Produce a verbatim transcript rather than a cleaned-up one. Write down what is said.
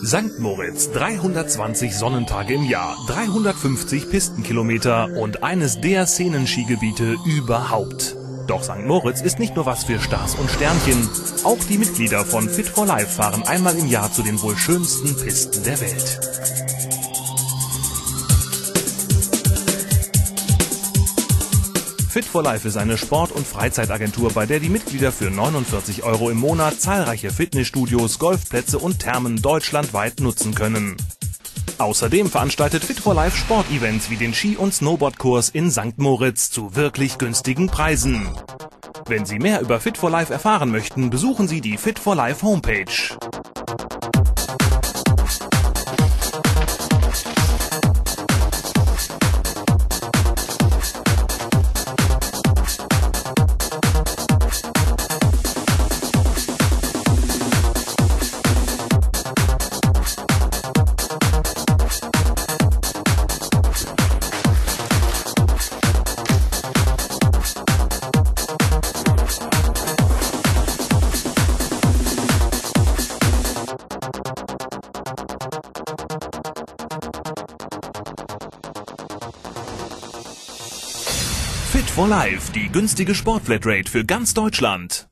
Sankt Moritz, dreihundertzwanzig Sonnentage im Jahr, dreihundertfünfzig Pistenkilometer und eines der Szenenskigebiete überhaupt. Doch Sankt Moritz ist nicht nur was für Stars und Sternchen. Auch die Mitglieder von Fit for Life fahren einmal im Jahr zu den wohl schönsten Pisten der Welt. Fit for Life ist eine Sport- und Freizeitagentur, bei der die Mitglieder für neunundvierzig Euro im Monat zahlreiche Fitnessstudios, Golfplätze und Thermen deutschlandweit nutzen können. Außerdem veranstaltet Fit for Life Sportevents wie den Ski- und Snowboardkurs in Sankt Moritz zu wirklich günstigen Preisen. Wenn Sie mehr über Fit for Life erfahren möchten, besuchen Sie die Fit for Life Homepage. Fit for Life, die günstige Sportflatrate für ganz Deutschland.